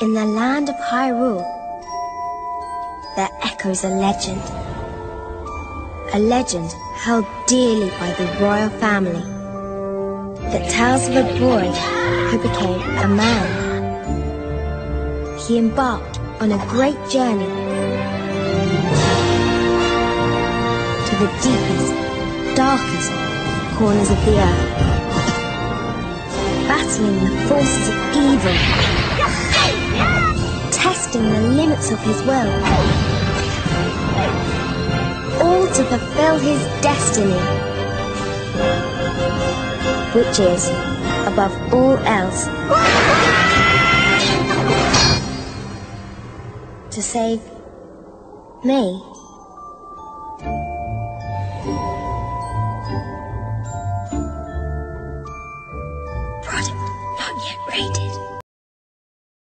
In the land of Hyrule, there echoes a legend held dearly by the royal family, that tells of a boy who became a man. He embarked on a great journey to the deepest, darkest corners of the earth, battling the forces of evil, testing the limits of his will, all to fulfill his destiny, which is, above all else, to save me.